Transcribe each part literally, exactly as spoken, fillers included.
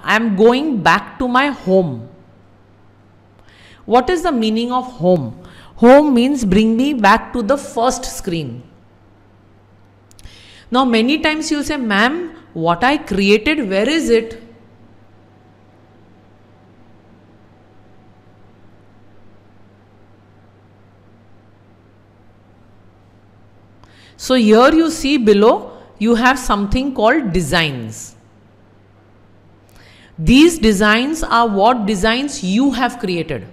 I am going back to my home. What is the meaning of home? Home means bring me back to the first screen. Now many times you say, ma'am, what I created, where is it? So here you see below, you have something called designs. These designs are what designs you have created.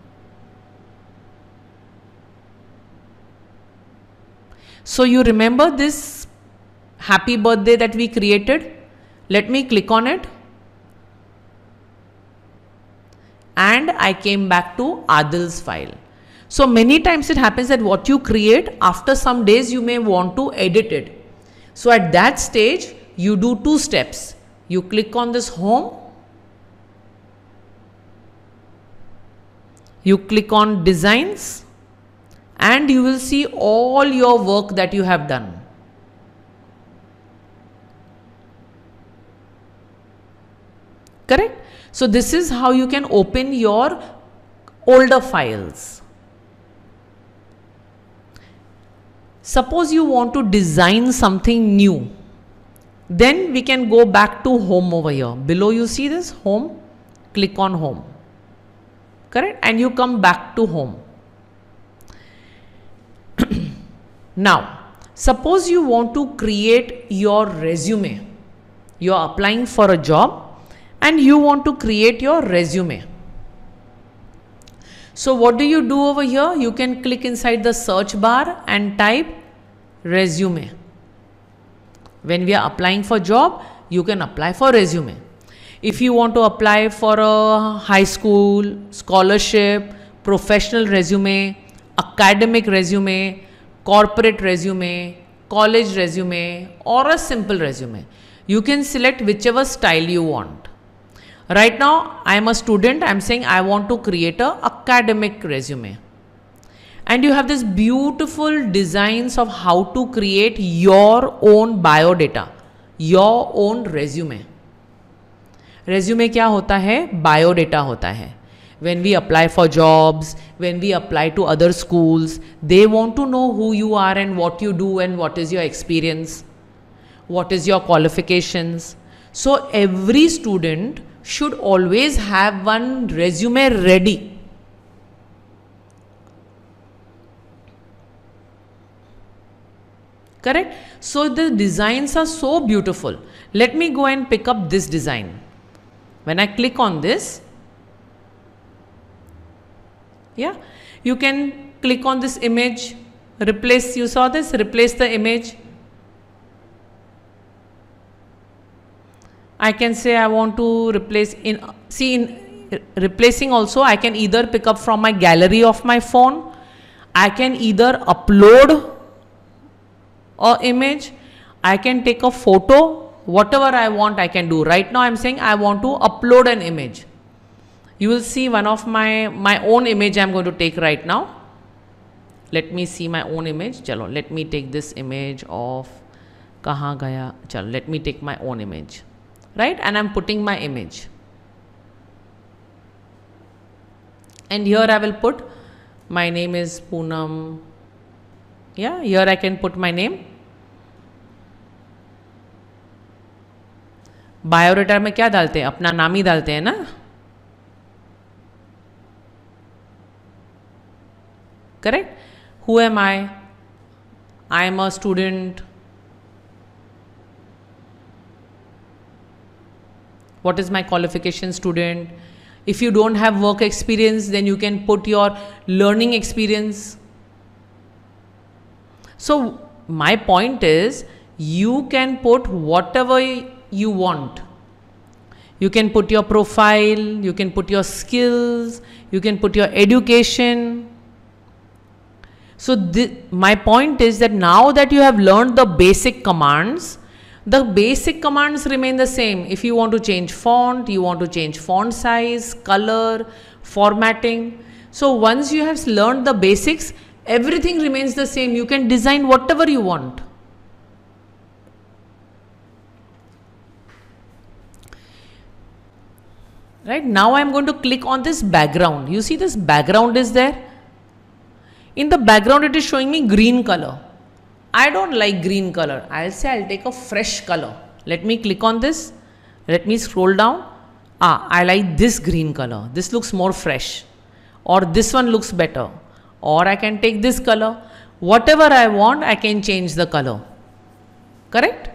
So you remember this happy birthday that we created? Let me click on it. And I came back to Adil's file. So many times it happens that what you create, after some days you may want to edit it. So at that stage, you do two steps. You click on this home. You click on designs. And you will see all your work that you have done. Correct? So this is how you can open your older files. Suppose you want to design something new. Then we can go back to home over here. Below you see this home. Click on home. Correct? And you come back to home. Now, suppose you want to create your resume. You are applying for a job and you want to create your resume. So what do you do over here? You can click inside the search bar and type resume. When we are applying for job, you can apply for resume. If you want to apply for a high school, scholarship, professional resume, academic resume, corporate resume, college resume, or a simple resume, you can select whichever style you want. Right now, I am a student. I am saying I want to create a academic resume. And you have this beautiful designs of how to create your own biodata, your own resume. Resume क्या होता है? Biodata होता है. When we apply for jobs, when we apply to other schools, they want to know who you are and what you do and what is your experience, what is your qualifications. So every student should always have one resume ready. Correct? So the designs are so beautiful. Let me go and pick up this design. When I click on this, yeah, you can click on this image, replace, you saw this, replace the image. I can say I want to replace, in, see in replacing also, I can either pick up from my gallery of my phone, I can either upload a image, I can take a photo, whatever I want I can do. Right now I am saying I want to upload an image. You will see one of my, my own image I am going to take right now. Let me see my own image. Chalo, let me take this image of kahan gaya. Chalo, let me take my own image. Right? And I am putting my image. And here I will put, my name is Poonam. Yeah, here I can put my name. Biodata में क्या डालते हैं? अपना नाम ही डालते हैं ना? Correct? Who am I? I am a student. What is my qualification? Student. If you don't have work experience, then you can put your learning experience. So my point is, you can put whatever you want. You can put your profile, you can put your skills, you can put your education. So my point is that now that you have learned the basic commands, the basic commands remain the same. If you want to change font, you want to change font size, color, formatting. So once you have learned the basics, everything remains the same. You can design whatever you want. Right, now I am going to click on this background. You see this background is there. In the background it is showing me green color. I don't like green color. I'll say I'll take a fresh color. Let me click on this. Let me scroll down. Ah, I like this green color. This looks more fresh. Or this one looks better. Or I can take this color. Whatever I want, I can change the color. Correct?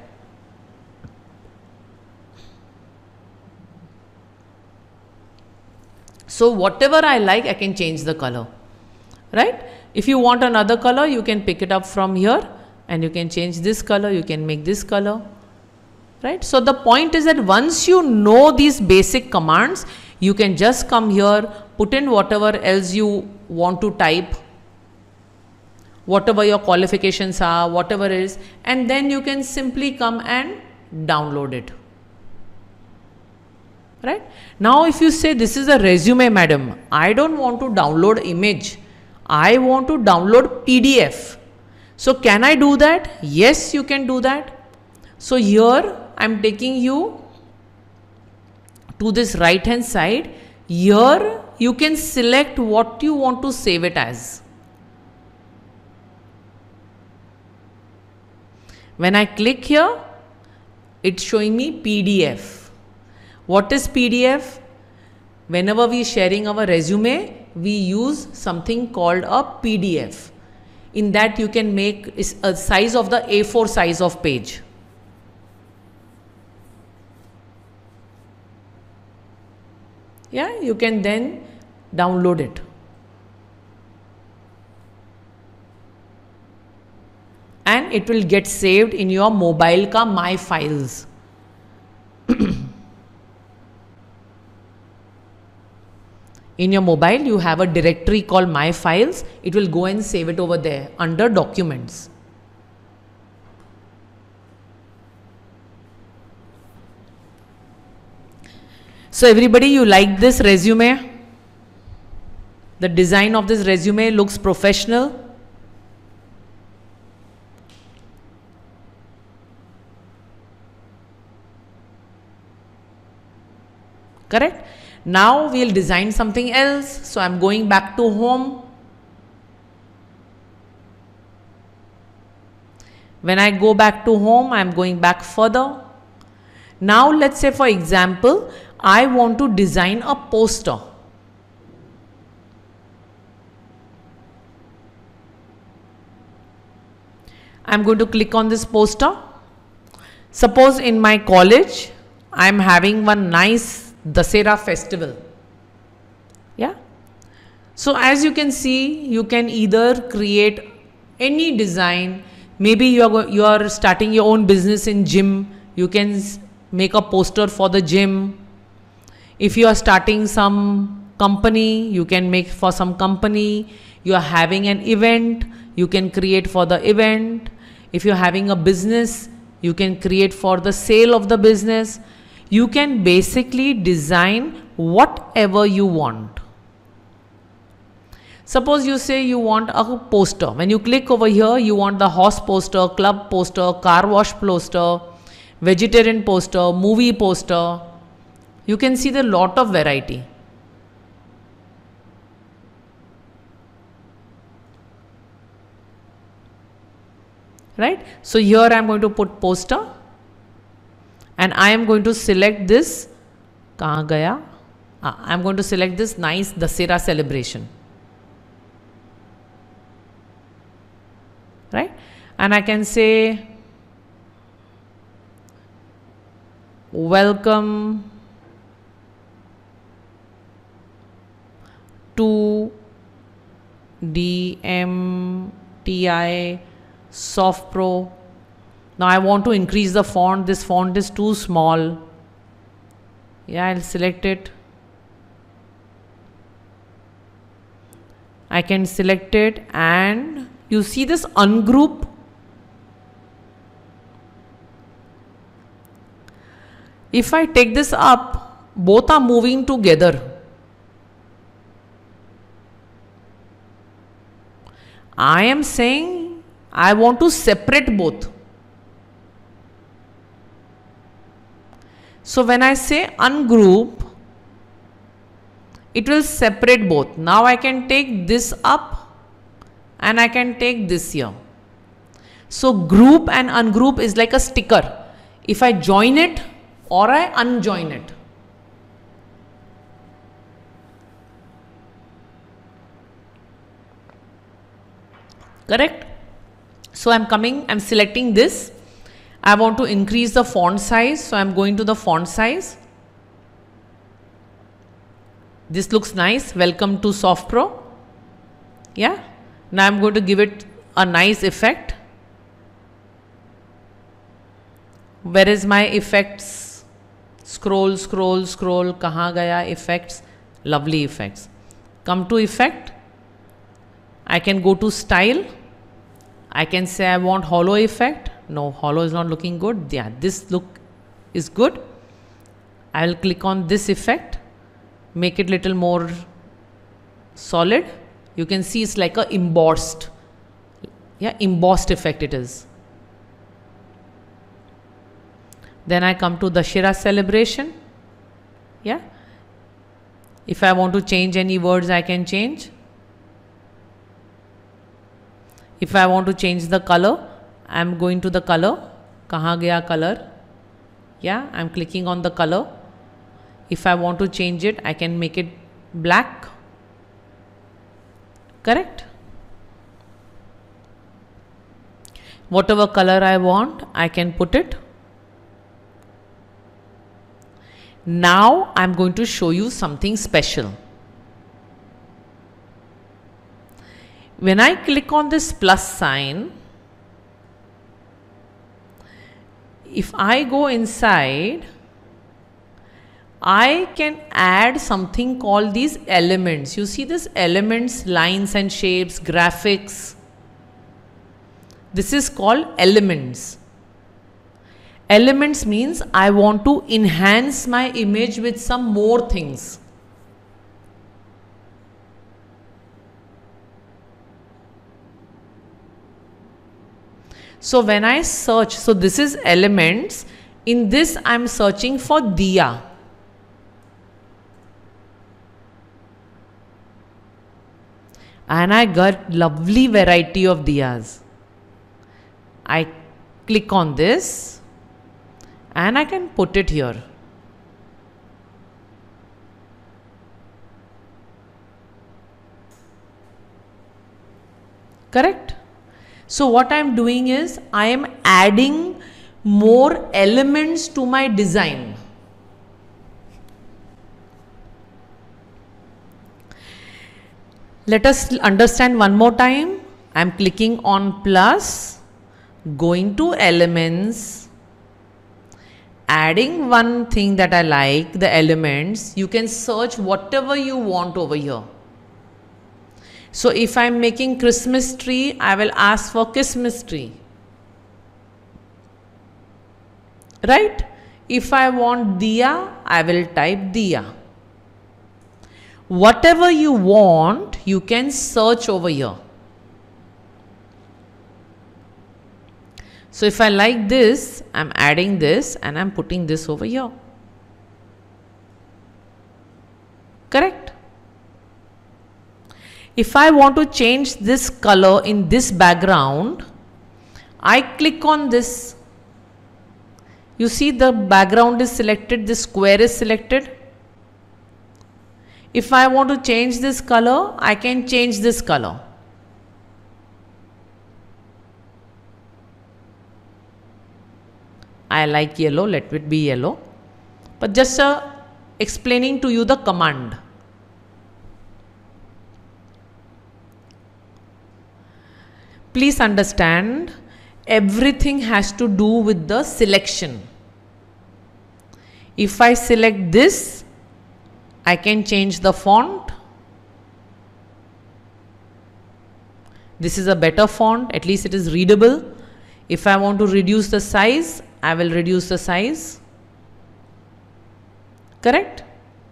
So whatever I like, I can change the color. Right? If you want another color, you can pick it up from here and you can change this color. You can make this color. Right? So the point is that once you know these basic commands, you can just come here, put in whatever else you want to type, whatever your qualifications are, whatever it is, and then you can simply come and download it. Right? Now if you say this is a resume, madam, I don't want to download image, I want to download P D F. So can I do that? Yes, you can do that. So here I am taking you to this right hand side. Here you can select what you want to save it as. When I click here, it's showing me P D F. What is P D F? Whenever we are sharing our resume, we use something called a P D F. In that you can make a size of the A four size of page. Yeah, you can then download it. And it will get saved in your mobile ka My Files. In your mobile, you have a directory called My Files. It will go and save it over there under Documents. So everybody, you like this resume? The design of this resume looks professional. Correct? Now we'll design something else. So I'm going back to home. When I go back to home, I'm going back further. Now let's say, for example, I want to design a poster. I'm going to click on this poster. Suppose in my college, I'm having one nice Dussehra festival. Yeah. So as you can see, you can either create any design. Maybe you are, you are starting your own business in gym. You can make a poster for the gym. If you are starting some company, you can make for some company. You are having an event, you can create for the event. If you're having a business, you can create for the sale of the business. You can basically design whatever you want. Suppose you say you want a poster. When you click over here, you want the horse poster, club poster, car wash poster, vegetarian poster, movie poster. You can see the lot of variety. Right? So here I am going to put poster and I am going to select this. Kahan gaya? Ah, I am going to select this nice Dussehra celebration. Right? And I can say welcome to D M T I Soft Pro. Now I want to increase the font. This font is too small. Yeah, I'll select it. I can select it and you see this ungroup. If I take this up, both are moving together. I am saying I want to separate both. So when I say ungroup, it will separate both. Now I can take this up and I can take this here. So group and ungroup is like a sticker. If I join it or I unjoin it. Correct? So I'm coming, I'm selecting this. I want to increase the font size. So I'm going to the font size. This looks nice. Welcome to SoftPro. Yeah. Now I'm going to give it a nice effect. Where is my effects? Scroll, scroll, scroll. Kahan gaya effects? Lovely effects. Come to effect. I can go to style. I can say I want hollow effect. No, hollow is not looking good. Yeah, this look is good. I will click on this effect. Make it little more solid. You can see it's like a embossed. Yeah, embossed effect it is. Then I come to Dussehra celebration. Yeah. If I want to change any words, I can change. If I want to change the color, I am going to the color. Kahan gaya color? Yeah, I am clicking on the color. If I want to change it, I can make it black. Correct? Whatever color I want, I can put it. Now I am going to show you something special. When I click on this plus sign, if I go inside, I can add something called these elements. You see this elements, lines and shapes, graphics. This is called elements. Elements means I want to enhance my image with some more things. So when I search, so this is elements. In this I am searching for diya. And I got lovely variety of diyas. I click on this and I can put it here. Correct? So what I am doing is I am adding more elements to my design. Let us understand one more time. I am clicking on plus, going to elements, adding one thing that I like, the elements. You can search whatever you want over here. So if I am making Christmas tree, I will ask for Christmas tree. Right? If I want diya, I will type diya. Whatever you want, you can search over here. So if I like this, I am adding this and I am putting this over here. Correct? If I want to change this color in this background, I click on this. You see the background is selected, this square is selected. If I want to change this color, I can change this color. I like yellow, let it be yellow. But just uh, explaining to you the command. Please understand, everything has to do with the selection. If I select this, I can change the font. This is a better font, at least it is readable. If I want to reduce the size, I will reduce the size. Correct?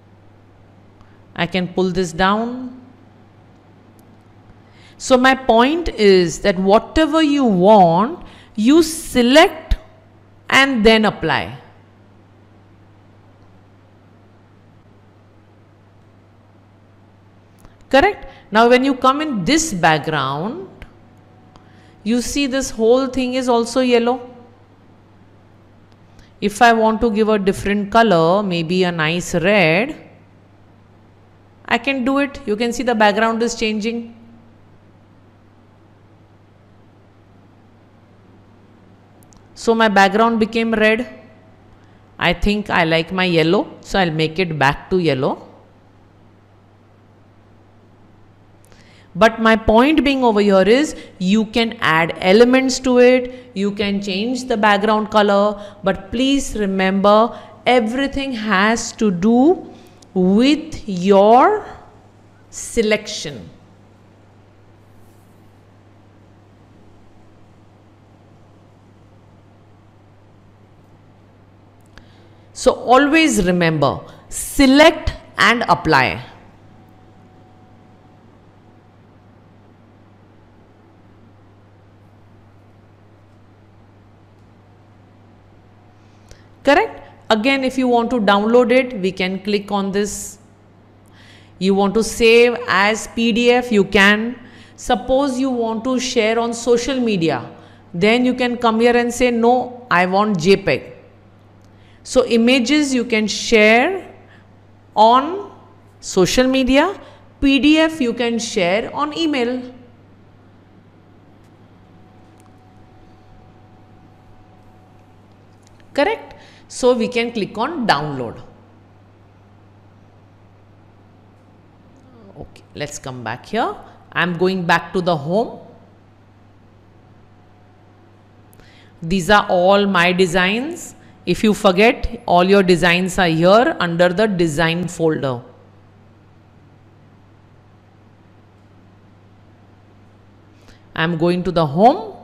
I can pull this down. So my point is that whatever you want, you select and then apply. Correct? Now when you come in this background, you see this whole thing is also yellow. If I want to give a different color, maybe a nice red, I can do it. You can see the background is changing. So my background became red. I think I like my yellow, so I'll make it back to yellow. But my point being over here is you can add elements to it, you can change the background color, but please remember everything has to do with your selection. So always remember, select and apply. Correct? Again, if you want to download it, we can click on this. You want to save as P D F, you can. Suppose you want to share on social media, then you can come here and say, no, I want JPEG. So images you can share on social media, P D F you can share on email. Correct? So we can click on download. Okay, let's come back here. I'm going back to the home. These are all my designs. If you forget, all your designs are here under the design folder. I'm going to the home.